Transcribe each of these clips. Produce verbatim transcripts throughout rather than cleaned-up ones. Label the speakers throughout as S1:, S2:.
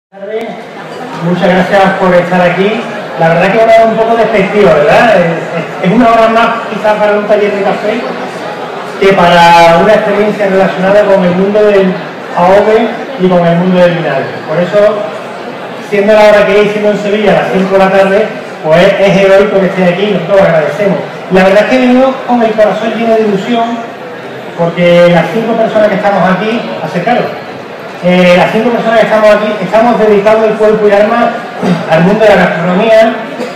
S1: Muchas gracias por estar aquí. La verdad que es una hora un poco despectiva, ¿verdad? Es, es una hora más quizás para un taller de café que para una experiencia relacionada con el mundo del ahogue y con el mundo del vinagre. Por eso, siendo la hora que es, siendo en Sevilla a las cinco de la tarde, pues es heroico que esté aquí y nosotros lo agradecemos. La verdad es que he venido con el corazón lleno de ilusión porque las cinco personas que estamos aquí, acercaros. Eh, las cinco personas que estamos aquí estamos dedicados el cuerpo y alma al mundo de la gastronomía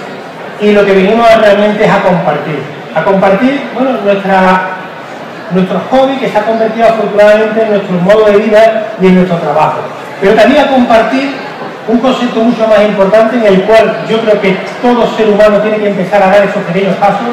S1: y lo que venimos realmente es a compartir. A compartir, bueno, nuestra, nuestro hobby que se ha convertido afortunadamente en nuestro modo de vida y en nuestro trabajo. Pero también a compartir un concepto mucho más importante en el cual yo creo que todo ser humano tiene que empezar a dar esos pequeños pasos,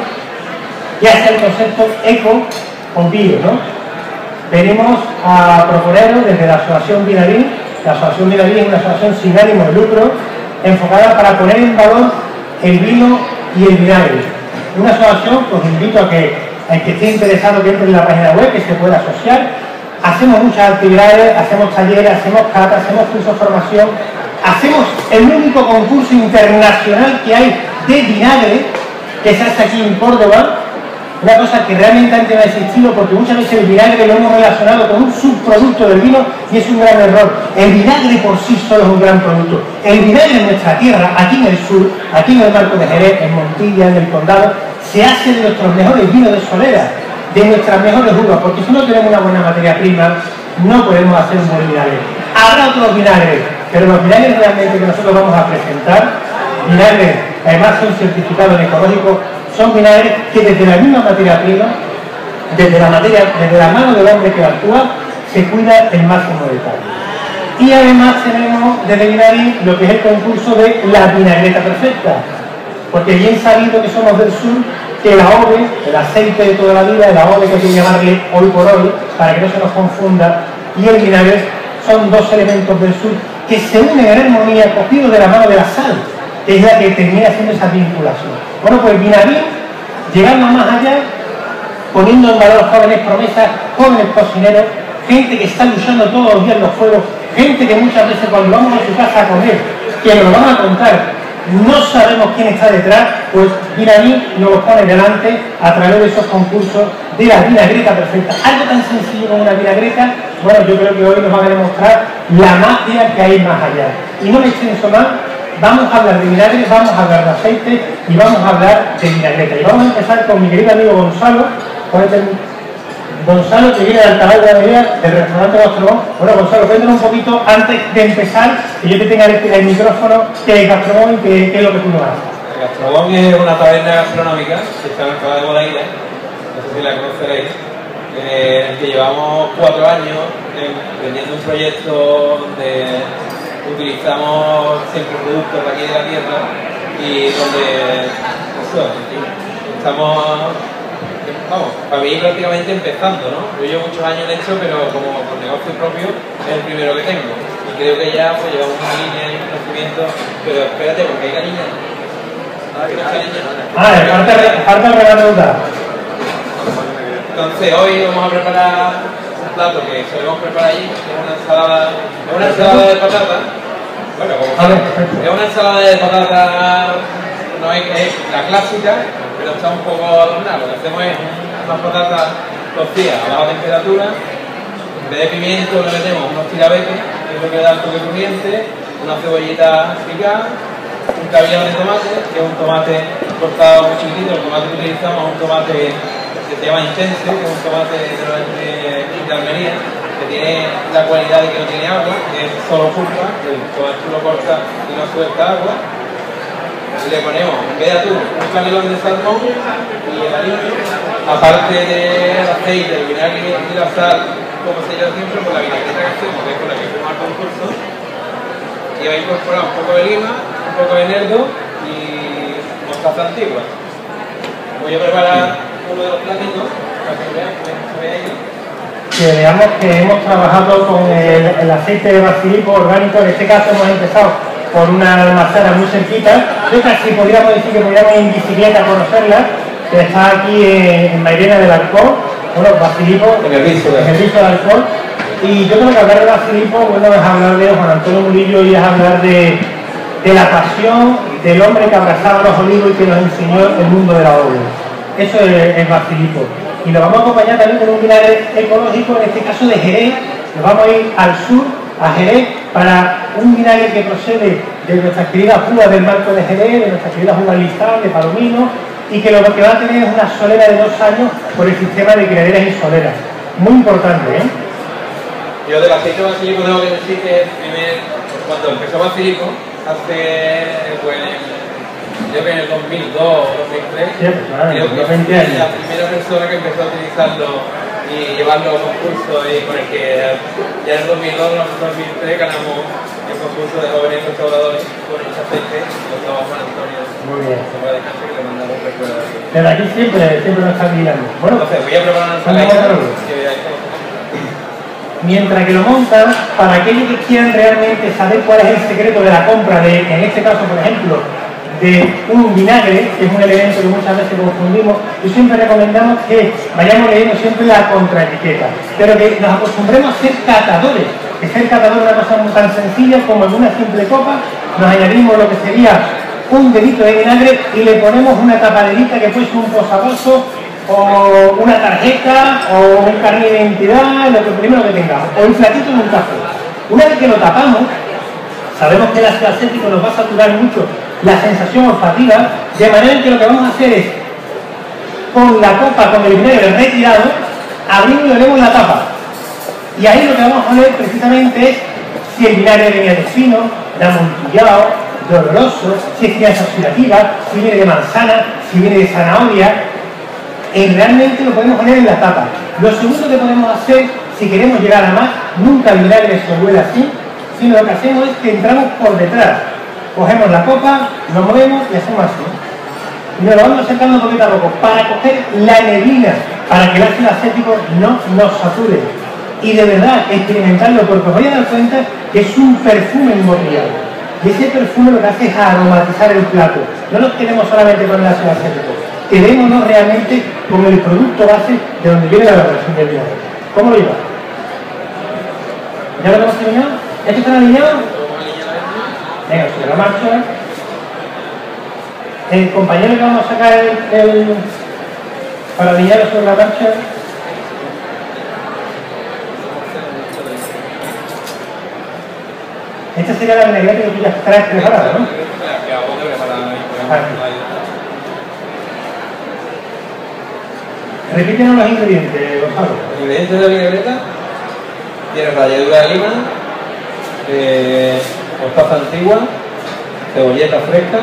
S1: y es el concepto eco o bio, ¿no? Venimos a proponeros desde la Asociación Vinarín. La Asociación Vinarín es una asociación sin ánimo de lucro, enfocada para poner en valor el vino y el vinagre. Una asociación que os invito a que el que esté interesado que entre en la página web, que se pueda asociar. Hacemos muchas actividades, hacemos talleres, hacemos catas, hacemos cursos de formación, hacemos el único concurso internacional que hay de vinagre, que se hace aquí en Córdoba. Una cosa que realmente antes no ha existido, porque muchas veces el vinagre lo hemos relacionado con un subproducto del vino y es un gran error. El vinagre por sí solo es un gran producto. El vinagre en nuestra tierra, aquí en el sur, aquí en el Marco de Jerez, en Montilla, en el Condado, se hace de nuestros mejores vinos de solera, de nuestras mejores uvas, porque si no tenemos una buena materia prima, no podemos hacer un buen vinagre. Habrá otros vinagres, pero los vinagres realmente que nosotros vamos a presentar, vinagres que además son certificados en ecológicos, son vinagres que desde la misma materia prima, desde la, materia, desde la mano del hombre que actúa, se cuida el máximo detalle. Y además tenemos desde Vinarín lo que es el concurso de la vinagreta perfecta, porque bien sabido que somos del sur, que el ahogue, el aceite de toda la vida, el ahogue que hay que llamarle hoy por hoy, para que no se nos confunda, y el vinagre son dos elementos del sur que se unen en armonía, cogidos de la mano de la sal, que es la que termina haciendo esa vinculación. Bueno, pues Vinarín, llegando más allá, poniendo en valor jóvenes promesas, jóvenes cocineros, gente que está luchando todos los días en los fuegos, gente que muchas veces cuando vamos a su casa a comer, que nos lo van a contar, no sabemos quién está detrás, pues Vinarín nos lo pone delante a través de esos concursos de la vinagreta perfecta. Algo tan sencillo como una vinagreta, bueno, yo creo que hoy nos van a demostrar la magia que hay más allá. Y no me extenso más. Vamos a hablar de vinagre, vamos a hablar de aceite y vamos a hablar de vinagreta. Y vamos a empezar con mi querido amigo Gonzalo, Gonzalo que viene de Alcalá de la Medina, del restaurante Gastromón. Bueno, Gonzalo, cuéntanos un poquito antes de empezar, que yo te tenga el, el micrófono, qué es Gastromón y qué, qué es lo que tú nos haces.
S2: Gastromón es una taberna gastronómica que está en Alcalá de Guadaira, no sé si la conoceréis, eh, en el que llevamos cuatro años emprendiendo un proyecto donde utilizamos siempre productos de aquí de la tierra y donde eso, estamos, vamos, para mí prácticamente empezando, ¿no? Yo llevo muchos años en esto, pero como con negocio propio es el primero que tengo y creo que ya pues llevamos una línea y un conocimiento, pero espérate porque hay cariño.
S1: Ah, falta el regato.
S2: Entonces hoy vamos a preparar plato que solemos preparar allí, que es una ensalada, es una ensalada de patata. Bueno, como es una ensalada de patata, no es, es la clásica, pero está un poco adornada. Lo que hacemos es unas patatas cocidas a baja temperatura, en vez de pimiento le metemos unos tirabeques, que es lo que da el toque crujiente, una cebollita picada, un caviar de tomate, que es un tomate cortado muy chiquitito. El tomate que utilizamos es un tomate que se llama Intense, que es un tomate de, de, de Almería, que tiene la cualidad de que no tiene agua, que es solo pulpa, que el tomate lo corta y no suelta agua. Y le ponemos, en vez de atún, un canelón de salmón y el aliño, aparte del aceite, el vinagre y la sal, como se llama siempre, por la vinagreta que hacemos, que es con la que fuimos al concurso, y va a incorporar un poco de lima, un poco de nerdo y mostaza antigua. Voy a preparar uno de los platitos para que vean, que se vea ahí.
S1: Que veamos que hemos trabajado con el, el aceite de basilico orgánico. En este caso hemos empezado por una almacena muy cerquita. Yo casi podríamos decir que podríamos ir en bicicleta a conocerla, que está aquí en, en Mairena del Alcor. Bueno, basilico,
S2: en el viso,
S1: en el viso del Alcor. Y yo creo que hablar de Basilico, bueno, es hablar de Juan Antonio Murillo y es hablar de, de la pasión del hombre que abrazaba los olivos y que nos enseñó el mundo de la obra. Eso es, es Basilico. Y lo vamos a acompañar también con un vinagre ecológico, en este caso de Jerez. Nos vamos a ir al sur, a Jerez, para un vinagre que procede de nuestras queridas uvas del Marco de Jerez, de nuestras queridas uvas Listán, de Palomino, y que lo que va a tener es una solera de dos años por el sistema de criaderas y soleras. Muy importante, ¿eh?
S2: Yo del aceite de basilico tengo que decir que primer, cuando empezó Basilico, hace, pues, creo que en el dos mil dos o dos mil tres,
S1: sí, pues, claro,
S2: creo que
S1: veinte
S2: fui
S1: años.
S2: la primera persona que empezó a utilizarlo y llevarlo a concursos, y con el que ya en el dos mil dos o dos mil tres ganamos el concurso de jóvenes restauradores con ese aceite, lo estaba Juan Antonio.
S1: Muy bien.
S2: Que le mandamos un recuerdo aquí.
S1: Desde aquí siempre, siempre nos están mirando. Bueno,
S2: entonces voy a preparar una ensalada que veáis cómo.
S1: Mientras que lo montan, para aquellos que quieran realmente saber cuál es el secreto de la compra de, en este caso, por ejemplo, de un vinagre, que es un elemento que muchas veces confundimos, y siempre recomendamos que vayamos leyendo siempre la contraetiqueta, pero que nos acostumbremos a ser catadores, que ser catador es una cosa tan sencilla como en una simple copa, nos añadimos lo que sería un dedito de vinagre y le ponemos una tapaderita que puede ser un posavasos, o una tarjeta, o un carnet de identidad, lo que primero que tengamos, o el platito de un café. Una vez que lo tapamos, sabemos que el ácido acético nos va a saturar mucho la sensación olfativa, de manera que lo que vamos a hacer es, con la copa, con el vinagre retirado, abrimos y olemos la tapa. Y ahí lo que vamos a ver precisamente es si el vinagre venía de fino, de amontillado, de oloroso, si es crianza oxidativa, si viene de manzana, si viene de zanahoria. Y realmente lo podemos poner en la tapa. Lo segundo que podemos hacer, si queremos llegar a más, nunca el vinagre se huele así, sino lo que hacemos es que entramos por detrás. Cogemos la copa, lo movemos y hacemos así. Y nos lo vamos acercando poquito a poco para coger la neblina, para que el ácido acético no nos sature. Y de verdad, experimentarlo, porque os vais a dar cuenta que es un perfume embotellado. Y ese perfume lo que hace es aromatizar el plato. No nos quedemos solamente con el ácido acético. Quedémonos realmente con el producto base de donde viene la elaboración del vinagre. ¿Cómo lo lleva? ¿Ya lo hemos terminado? ¿Esto está alineado? Venga, sobre la marcha. El compañero que vamos a sacar el, el, para alinearlo sobre la marcha. Esta sería la vinagreta que tú ya traes preparada, ¿no? Repítenos los ingredientes, Gonzalo.
S2: Los ingredientes de la vinagreta tienen ralladura de lima, eh, mostaza antigua, cebolleta fresca,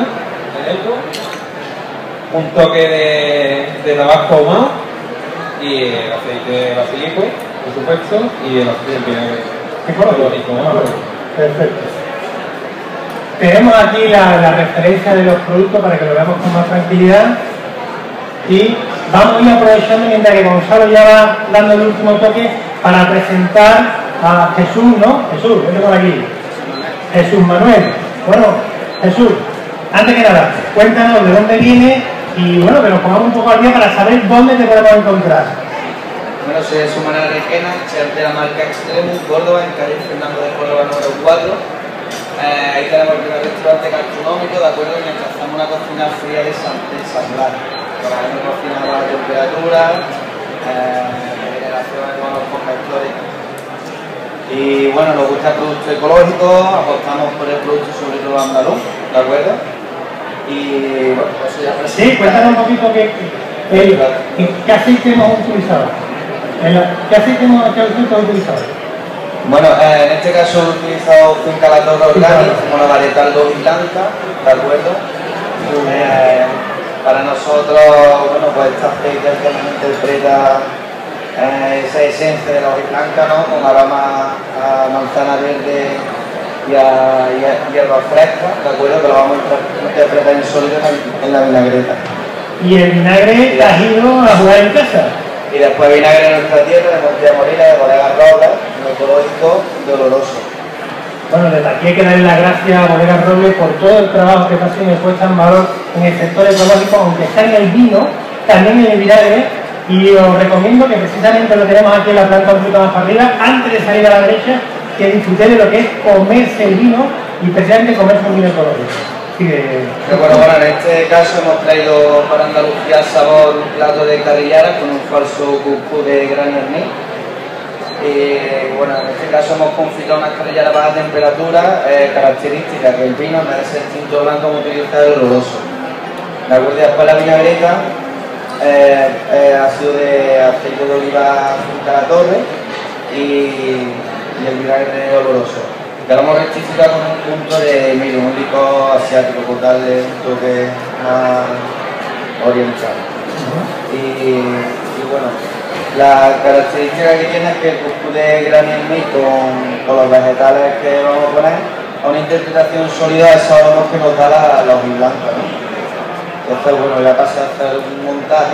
S2: un toque de, de tabasco ahumado y el aceite de basilico, por supuesto, y el aceite del vinagre.
S1: ¿Qué color? Perfecto. Tenemos aquí la, la referencia de los productos para que lo veamos con más tranquilidad. Y vamos a ir aprovechando mientras que Gonzalo ya va dando el último toque para presentar a Jesús, ¿no? Jesús, vete por aquí. Jesús Manuel. Bueno, Jesús, antes que nada, cuéntanos de dónde viene y bueno, que nos pongamos un poco al día para saber dónde te podemos encontrar.
S3: Bueno, soy Jesús Manuel Requena, chef de la marca Extremus, Córdoba, en calle Fernando de Córdoba número cuatro. Eh, ahí tenemos el primer restaurante gastronómico, ¿de acuerdo? En el que hacemos una cocina fría de ensamblar. Trabajamos cocina a baja temperatura, eh, generación de los convectores. Y bueno, nos gusta el producto ecológico, apostamos por el producto sobre todo andaluz, ¿de acuerdo? Y bueno, pues ya presenta.
S1: Sí, cuéntanos un poquito qué, qué, qué aceite hemos utilizado. ¿Qué aceite hemos utilizado?
S3: Bueno, eh, en este caso he utilizado Finca La Torre Organic, como la varietal dos y blanca, ¿de acuerdo? Eh, para nosotros, bueno, pues este aceite interpreta eh, esa esencia de la hojiblanca, ¿no? Con aroma a manzana verde y a hierba fresca, ¿de acuerdo? Que lo vamos a interpretar en sólido en la vinagreta.
S1: ¿Y el vinagre te has ido a jugar en casa?
S3: Y después vinagre en nuestra tierra, de Montilla Morila, de Bodegas Robles, ecológico, doloroso.
S1: Bueno, desde aquí hay que darle las gracias a Bodegas Robles por todo el trabajo que hacen y puesta en valor en el sector ecológico, aunque está en el vino, también en el vinagre, Y os recomiendo que precisamente lo tenemos aquí en la planta un poquito más para arriba, antes de salir a la derecha, que disfrutéis de lo que es comerse el vino y precisamente comerse un vino ecológico. Así que...
S3: Pero bueno, bueno, en este caso hemos traído para Andalucía Sabor un plato de carrillera con un falso cuscús de gran herní. Y bueno, en este caso hemos confitado unas carrilleras a baja temperatura, eh, características que el vino, en vez de ser tinto blanco, hemos utilizado el oloroso. De acuerdo, después la vinagreta eh, eh, ha sido de aceite de oliva Finca La Torre y, y el vinagre oloroso. Que lo hemos rectificado con un punto de mire, un licor asiático, por darle un toque más oriental. Y, y bueno, la característica que tiene es que el cuscús de gran herní con, con los vegetales que vamos a poner a una interpretación sólida de esos aromas que nos da la, la hojiblanca, ¿no? Entonces, bueno, voy a pasar a hacer un montaje.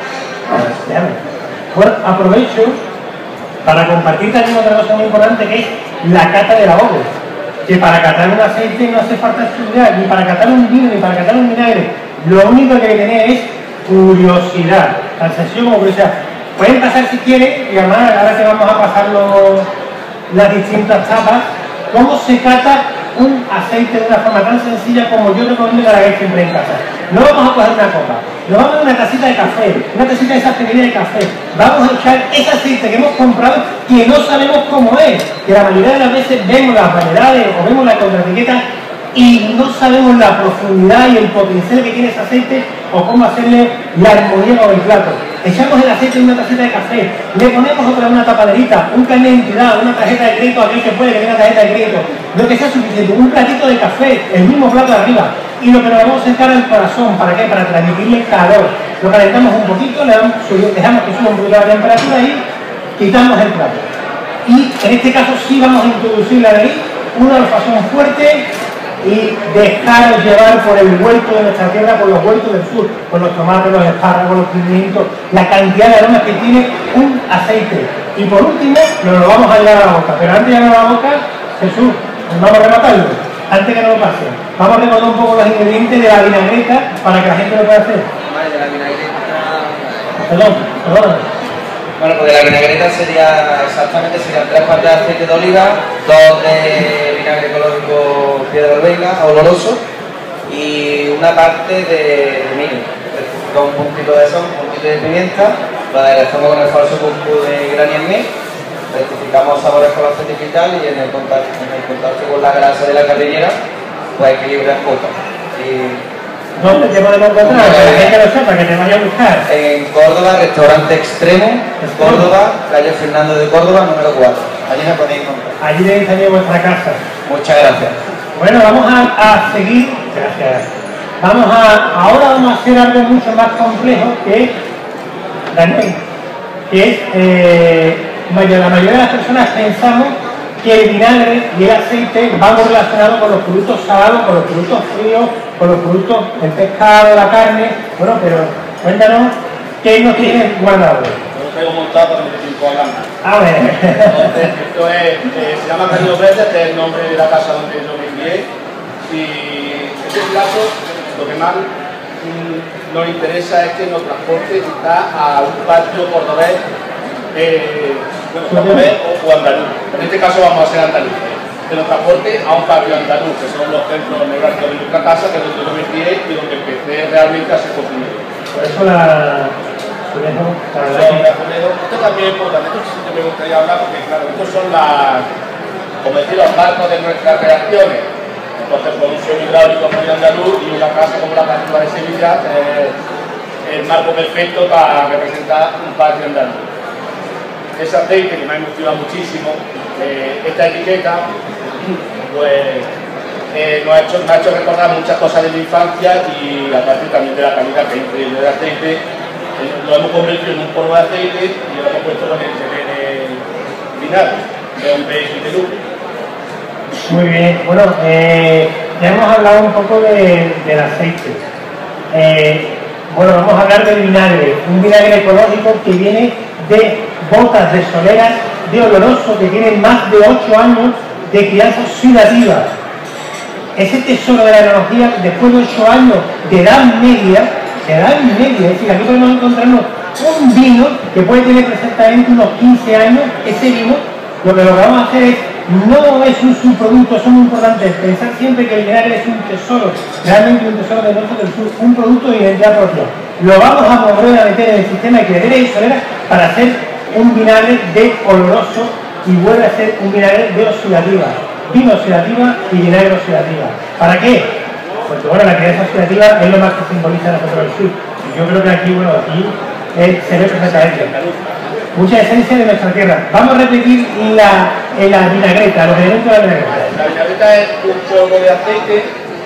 S1: Bueno, aprovecho para compartir también otra cosa muy importante, que es la cata de la boca. Que para catar un aceite no hace falta estudiar, ni para catar un vino, ni para catar un vinagre. Lo único que hay que tener es curiosidad, tan sencillo como curiosidad. Pueden pasar si quieren, y además ahora que vamos a pasar los, las distintas tapas, cómo se cata un aceite de una forma tan sencilla como yo recomiendo que la hagáis siempre en casa. No vamos a coger una copa, no vamos a dar una tacita de café, una tacita de esa pequeña de café. Vamos a echar ese aceite que hemos comprado que no sabemos cómo es, que la mayoría de las veces vemos las variedades o vemos la contraetiqueta y no sabemos la profundidad y el potencial que tiene ese aceite o cómo hacerle la armonía con el plato. Echamos el aceite en una tacita de café, le ponemos otra una tapaderita, un carnet de identidad, una tarjeta de crédito, aquel que puede que tenga tarjeta de crédito, lo que sea suficiente, un platito de café, el mismo plato de arriba, y lo que nos vamos a acercar al corazón, ¿para qué? Para transmitirle calor. Lo calentamos un poquito, le damos, dejamos que suba un poquito la temperatura y quitamos el plato. Y en este caso sí vamos a introducirle ahí una olfacción fuerte y dejaros llevar por el huerto de nuestra tierra, por los huertos del sur, por los tomates, los espárragos, los pimientos, la cantidad de aromas que tiene un aceite. Y por último, nos lo vamos a llevar a la boca. Pero antes de llevar a la boca, Jesús, vamos a rematarlo. Antes que no lo pase, vamos a recordar un poco los ingredientes de la vinagreta para que la gente lo pueda hacer.
S3: Vale, de la vinagreta...
S1: Perdón, perdón.
S3: Bueno, pues de la vinagreta sería exactamente serían tres partes de aceite de oliva, dos de vinagre ecológico piedra albenga, oloroso, y una parte de, de miel, con un puntito de sal, un puntito de pimienta, lo aderezamos con el falso cuscús de gran herní, rectificamos sabores con aceite vegetal y en el contacto, en el contacto con la grasa de la carrillera, pues equilibra un poco. Y,
S1: ¿dónde te podemos encontrar? Que la gente lo sepa, que te vaya a buscar.
S3: En Córdoba, restaurante Extremo, Córdoba, calle Fernando de Córdoba, número cuatro. Allí me podéis encontrar.
S1: Allí tenéis también vuestra casa.
S3: Muchas gracias.
S1: Bueno, vamos a, a seguir. Gracias. Vamos a, ahora vamos a hacer algo mucho más complejo que es, Daniel, que es, eh, la mayoría de las personas pensamos que el vinagre y el aceite van relacionados con los productos salados, con los productos fríos, con los productos del pescado, la carne. Bueno, pero cuéntanos qué nos tienes guardado.
S4: Yo lo traigo montado para meter tiempo hablando.
S1: A ver.
S4: Entonces, esto es, eh, se llama Cariño Verde, que es el nombre de la casa donde yo me crié. Y este plato, lo que más mm, nos interesa es que nos transporte está a un patio cordobés, eh, bueno, cordobés o, o andaluz. En este caso vamos a ser andaluz. Que nos transporte a un patio andaluz, que son los centros neurálgicos de nuestra casa, que es donde yo me crié y donde empecé realmente a ser cocinero.
S1: Por eso la...
S4: Esto también es importante, esto sí que me gustaría hablar porque claro, estos son las, como decir, los marcos de nuestras reacciones. Entonces, por un suelo hidráulico muy andaluz y una casa como la Catedral de Sevilla, eh, el marco perfecto para representar un patio andaluz. Ese aceite que me ha emocionado muchísimo, eh, esta etiqueta, pues eh, nos, ha hecho, nos ha hecho recordar muchas cosas de mi infancia y aparte también de la calidad que es increíble del aceite. Lo hemos convertido en un polvo de aceite y lo hemos puesto con el de vinagre, que es un base de luz.
S1: Muy bien, bueno, eh, ya hemos hablado un poco de, del aceite. Eh, bueno, vamos a hablar del vinagre, un vinagre ecológico que viene de botas de soleras de oloroso, que tiene más de ocho años de crianza oxidativa. Ese tesoro de la enología, después de ocho años de edad media, de edad media, es decir, aquí podemos encontrarnos un vino que puede tener perfectamente unos quince años. Ese vino, lo que lo que vamos a hacer es, no es un subproducto, son muy importantes, pensar siempre que el vinagre es un tesoro, realmente un tesoro de nosotros, un producto de identidad propia. Lo vamos a volver a meter en el sistema de criaderas y soleras para hacer un vinagre de oloroso y vuelve a ser un vinagre de oxidativa, vino oxidativa y vinagre oxidativa. ¿Para qué? Porque bueno, la crianza oxidativa es lo más que simboliza a nosotros el sur. Y yo creo que aquí, bueno, aquí eh, se ve perfectamente. Mucha esencia de nuestra tierra. Vamos a repetir la, en la vinagreta, los elementos de la vinagreta.
S4: La vinagreta es un polvo de aceite,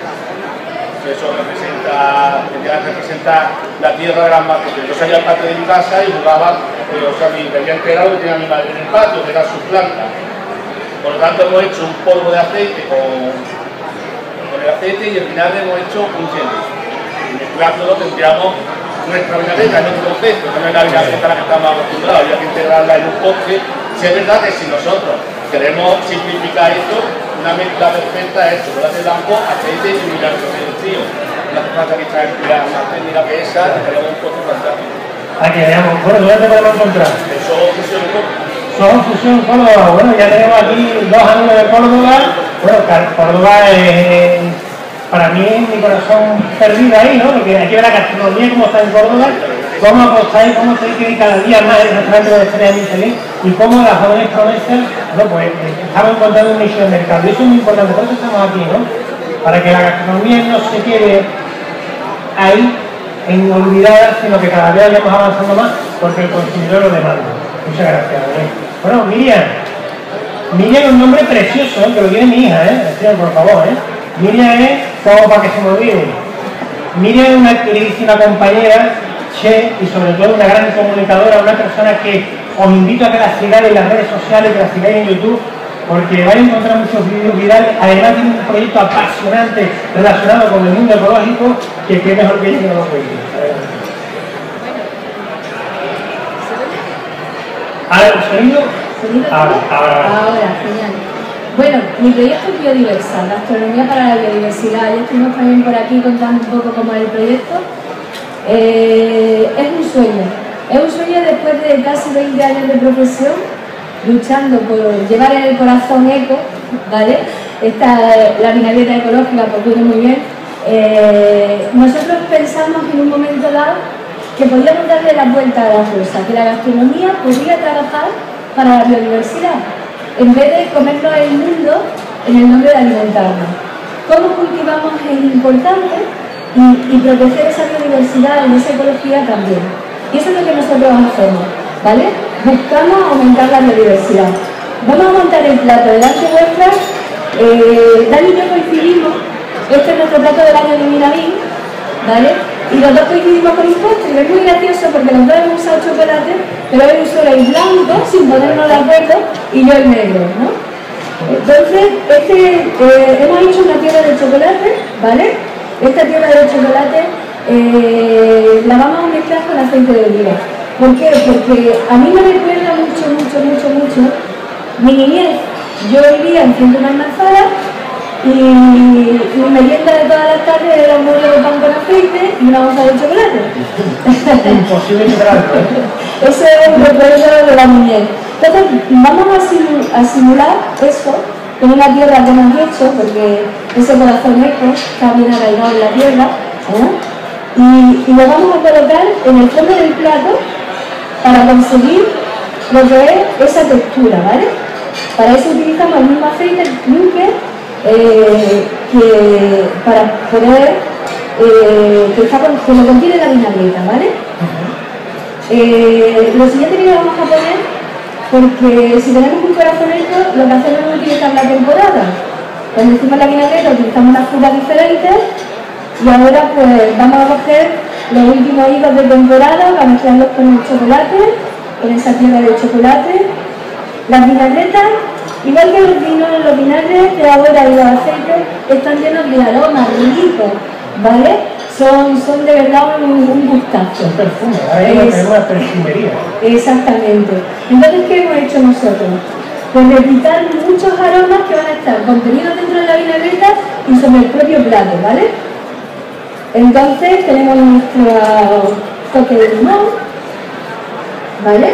S4: que eso representa, que representa la tierra de las madres. Yo salía al patio de mi casa y jugaba, eh, o sea, me había enterado que tenía mi madre en el patio, que era su planta. Por lo tanto, hemos hecho un polvo de aceite con, con el aceite y el vinagre hemos hecho un chile. Y mezclándolo tendríamos nuestra vinagreta en otro concepto, que no es la vinagreta a la que estamos acostumbrados, había que integrarla en un postre. Si es verdad que si nosotros queremos simplificar esto, una mezcla perfecta es chocolate blanco, aceite y vinagre reducido. No hace falta que traer una técnica que esa, tenemos un postre fantástico.
S1: Aquí veamos, bueno, ¿dónde te podemos encontrar?
S4: Eso fusión de todo.
S1: Somos Fusión Córdoba. Bueno, ya tenemos aquí dos amigos de Córdoba. Bueno, Córdoba es, para mí es mi corazón perdido ahí, ¿no? Porque aquí ve la gastronomía, cómo está en Córdoba, cómo apostáis, cómo estáis que cada día más el restaurante de Estrella Michelin y cómo las jóvenes promesas, no, pues estamos encontrando un nicho de mercado. Y eso es muy importante, por eso estamos aquí, ¿no? Para que la gastronomía no se quede ahí en olvidada, sino que cada vez vayamos avanzando más porque el consumidor lo demanda. Muchas gracias, ¿eh? Bueno, Miriam. Miriam es un nombre precioso, ¿eh? Que lo tiene mi hija, ¿eh? Señor, por favor, ¿eh? Miriam es, como para que se me olvide. Miriam es una queridísima compañera, chef y sobre todo una gran comunicadora, una persona que os invito a que la sigáis en las redes sociales, que la sigáis en YouTube, porque vais a encontrar muchos vídeos virales. Además tiene un proyecto apasionante relacionado con el mundo ecológico, que qué mejor que ella que no lo cuente. ¿Ahora el sonido? Ahora, ahora.
S5: Ahora, genial. Bueno, mi proyecto es Biodiversa, Gastronomía para la Biodiversidad. Ya estuvimos también por aquí contando un poco cómo es el proyecto. Eh, es un sueño. Es un sueño después de casi veinte años de profesión, luchando por llevar en el corazón eco, ¿vale? Esta, la vinagreta ecológica, pues viene muy bien. Eh, nosotros pensamos en un momento dado que podíamos darle la vuelta a la cosa, que la gastronomía podía trabajar para la biodiversidad, en vez de comernos el mundo en el nombre de alimentarnos. Cómo cultivamos es importante y, y proteger esa biodiversidad y esa ecología también. Y eso es lo que nosotros hacemos, ¿vale? Buscamos aumentar la biodiversidad. Vamos a montar el plato delante vuestra. Eh, Dani y yo coincidimos, este es nuestro plato del año de Minavín, ¿vale? Y los dos coincidimos con un postre, y es muy gracioso porque los dos hemos usado chocolate, pero él usó el blanco sin ponernos de acuerdo y yo el negro, ¿no? Entonces, este, eh, hemos hecho una tierra de chocolate, ¿vale? Esta tierra de chocolate eh, la vamos a mezclar con aceite de oliva. ¿Por qué? Porque a mí me recuerda mucho, mucho, mucho, mucho mi niñez. Yo vivía en Ciento Una Manzana y mi merienda de todas las tardes era un bollo de pan con aceite y una onza de chocolate.
S1: Imposible superarlo, ¿eh?
S5: Ese es un recuerdo de la niñez. Entonces, vamos a, simu a simular eso con una tierra que hemos hecho, porque ese corazón eco está bien arraigado en la tierra, ¿eh? y, y lo vamos a colocar en el fondo del plato para conseguir lo que es esa textura, ¿vale? Para eso utilizamos el mismo aceite, el Junker, eh, que para poder, eh, que, está, que lo contiene la vinagreta, ¿vale? Eh, lo siguiente que le vamos a poner, porque si tenemos un corazón eco, lo que hacemos es utilizar la temporada. Cuando hicimos la vinagreta utilizamos unas frutas diferentes y ahora pues vamos a coger los últimos higos de temporada para mezclarlos con el chocolate, con esa tierra de chocolate. Las vinagretas, igual que los vinos, los vinagres de ahora y los aceites están llenos de aromas ricos, ¿vale? Son, son de verdad un, un gustazo.
S1: Un perfume, ahora es una perfumería.
S5: Exactamente. Entonces, ¿qué hemos hecho nosotros? Pues replicar muchos aromas que van a estar contenidos dentro de la vinagreta y sobre el propio plato, ¿vale? Entonces tenemos nuestro toque de limón, ¿vale?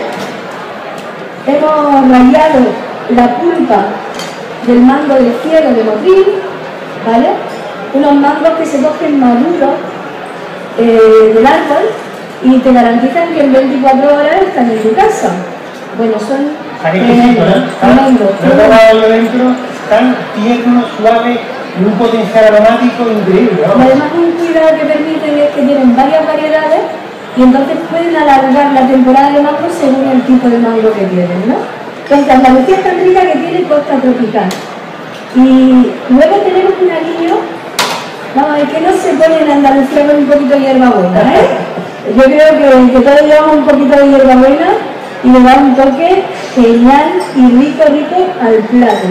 S5: Hemos rayado la pulpa del mango del cielo de motril, ¿vale? Unos mangos que se cogen maduros eh, del árbol y te garantizan que en veinticuatro horas están en tu casa. Bueno, son tremendos, tremendos.
S1: Lo dentro, tan tierno, suave y un potencial aromático increíble, ¿no?
S5: Y además un cuidado que permiten es que tienen varias variedades y entonces pueden alargar la temporada de mango según el tipo de mango que tienen, ¿no? Entonces Andalucía es tan rica que tiene costa tropical. Y luego tenemos un aliño, vamos a ver, que no se pone en Andalucía con un poquito de hierbabuena, ¿eh? Yo creo que, que todos llevamos un poquito de hierbabuena y le da un toque genial y rico, rico al plato.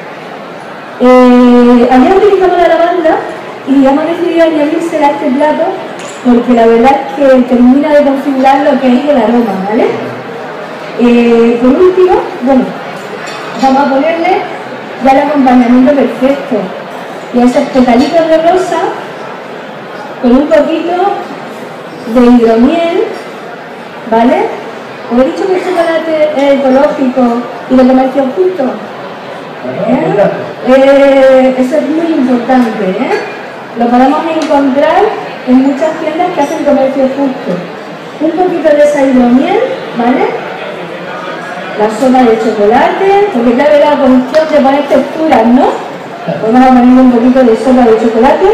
S5: Eh, ayer utilizamos la lavanda y hemos decidido añadírsela a este plato porque la verdad es que termina de configurar lo que es el aroma, ¿vale? Eh, por último, bueno, vamos a ponerle ya el acompañamiento perfecto y esos petalitos de rosa con un poquito de hidromiel, ¿vale? Os he dicho que el chocolate es ecológico y de comercio justo. ¿Eh? Eh, eso es muy importante, ¿eh? Lo podemos encontrar en muchas tiendas que hacen comercio justo. Un poquito de esa hidromiel, ¿vale? La sopa de chocolate, porque claro, era la cuestión de poner texturas, ¿no? Pues vamos a poner un poquito de sopa de chocolate.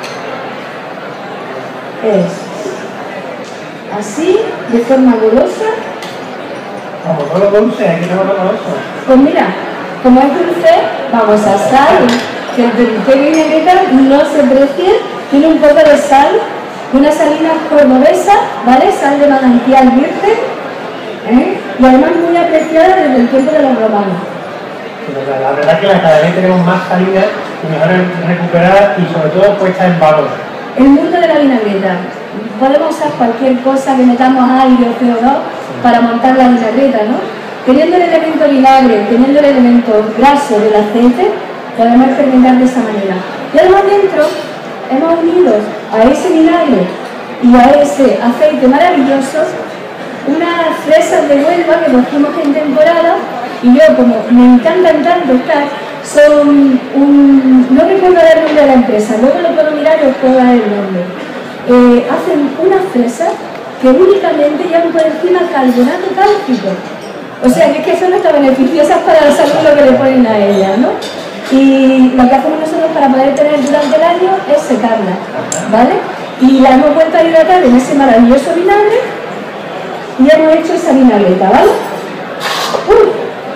S5: Es así, de forma golosa.
S1: Vamos, todo lo dulce, hay que tomarlo goloso.
S5: Pues mira, como es dulce, vamos a sal, que el que viene no se precie, tiene un poco de sal, una salina cordobesa, ¿vale? Sal de manantial virgen, ¿eh? Y además muy apreciada desde el tiempo de los romanos.
S1: La, la verdad es que cada vez tenemos más salinas y mejor recuperar y sobre todo puesta en valor.
S5: El mundo de la vinagreta. Podemos usar cualquier cosa que metamos aire o C O dos para montar la vinagreta, ¿no? Teniendo el elemento vinagre, teniendo el elemento graso del aceite, podemos fermentar de esa manera. Y además dentro hemos unido a ese vinagre y a ese aceite maravilloso unas fresas de Huelva que cogimos en temporada y yo, como me encantan tanto estar, son un... no recuerdo el nombre de la empresa, luego lo puedo mirar y os puedo dar el nombre. Eh, hacen unas fresas que únicamente llevan por encima carbonato cálcico. O sea, que es que son hasta beneficiosas para la salud lo que le ponen a ellas, ¿no? Y lo que hacemos nosotros para poder tener durante el año es secarlas, ¿vale? Y la hemos vuelto a hidratar en ese maravilloso vinagre y hemos hecho esa vinagreta, ¿vale? ¡Uy!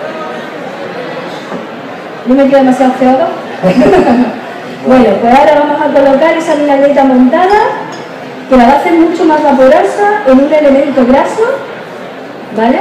S5: ¿No me queda demasiado C O dos? Bueno, pues ahora vamos a colocar esa vinagreta montada, que la va a hacer mucho más vaporosa en un elemento graso, ¿vale?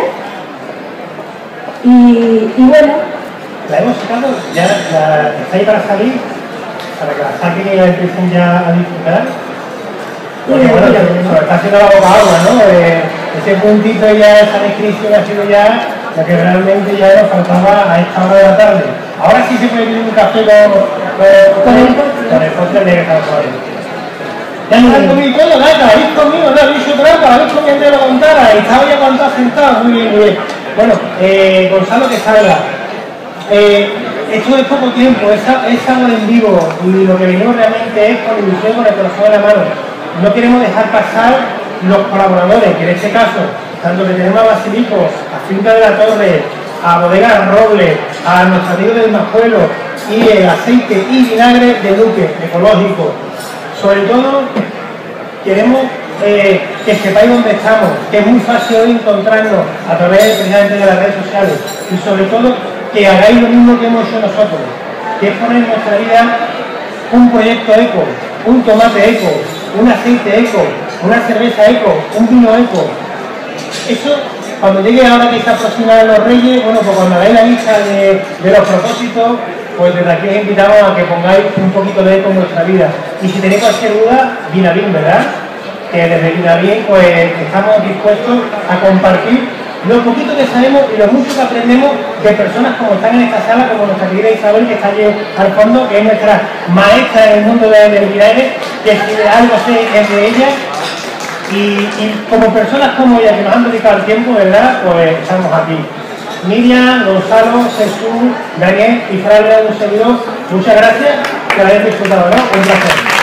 S5: Y, y bueno,
S1: la hemos sacado, ya la, está ahí para salir, para que la saquen y la empiecen ya a disfrutar. Porque
S5: mira,
S1: bueno,
S5: mira,
S1: se, se está haciendo la boca agua, ¿no? Eh, ese puntito ya, esa descripción ha sido ya lo que realmente ya nos faltaba a esta hora de la tarde. Ahora sí se puede pedir un café con, con, con el postre de California. Ya no habéis comido todo, nada, habéis comido, no habéis hecho trampa, habéis comido de lo contara, y estaba ya contado sentado, muy bien, muy bien. Bueno, eh, Gonzalo que salga. Eh, esto es poco tiempo, es, es algo en vivo y lo que venimos realmente es con ilusión, con el corazón en la mano. No queremos dejar pasar los colaboradores, que en este caso, tanto que tenemos a Basilico, a Finca de la Torre, a Bodega Roble, a nuestro amigo del Majuelo y el aceite y vinagre de Luque, ecológico. Sobre todo, queremos eh, que sepáis dónde estamos, que es muy fácil hoy encontrarnos a través precisamente de las redes sociales y sobre todo que hagáis lo mismo que hemos hecho nosotros, que es poner en nuestra vida un proyecto eco, un tomate eco, un aceite eco, una cerveza eco, un vino eco. Eso, cuando llegue ahora que se aproximan los Reyes, bueno, pues cuando veáis la lista de, de los propósitos, pues desde aquí os invitamos a que pongáis un poquito de eco en vuestra vida. Y si tenéis cualquier duda, Vinavin, ¿verdad? Que desde Vinavin pues estamos dispuestos a compartir lo poquito que sabemos y lo mucho que aprendemos de personas como están en esta sala, como nuestra querida Isabel, que está allí al fondo, que es nuestra maestra en el mundo del vinagre, que si algo sé es de ella. Y, y como personas como ella que nos han dedicado el tiempo, ¿verdad? Pues estamos aquí. Miriam, Gonzalo, Jesús, Daniel y Fran, un servidor, muchas gracias, que lo hayáis disfrutado, ¿no? Un placer.